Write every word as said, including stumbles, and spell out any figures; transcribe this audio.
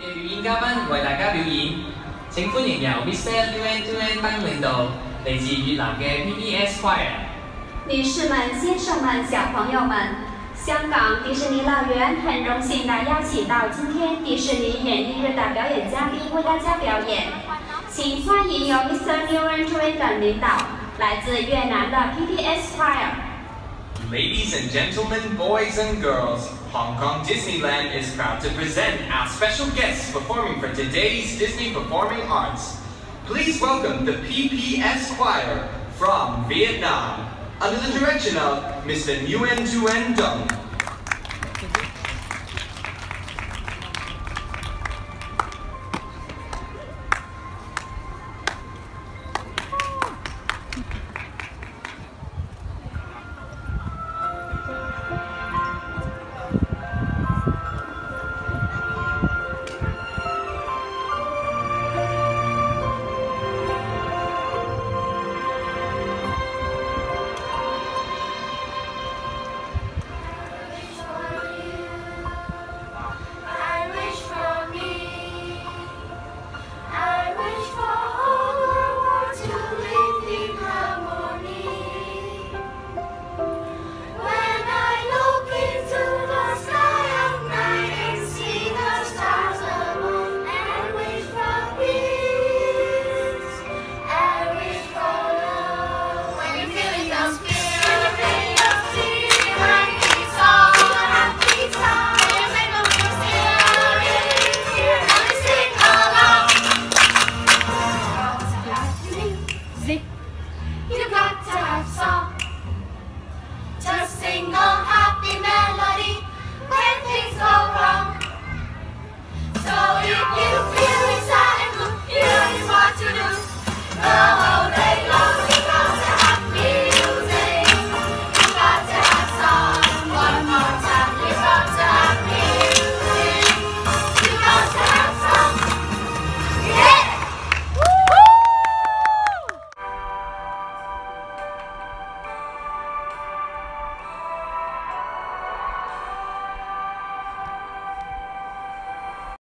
嘅表演嘉賓為大家表演，請歡迎由 Mister Nguyen Nguyen 班領導，嚟自越南嘅 P P S Choir。 女士们、先生们、小朋友们，香港迪士尼乐园很荣幸地邀請到今天迪士尼演藝日的表演嘉賓為大家表演，請歡迎由 Mister Nguyen Nguyen 等領導，來自越南的 P P S Choir。Ladies and gentlemen, boys and girls, Hong Kong Disneyland is proud to present our special guests performing for today's Disney Performing Arts. Please welcome the P P S Choir from Vietnam, under the direction of Mister Nguyen Nguyen Dung.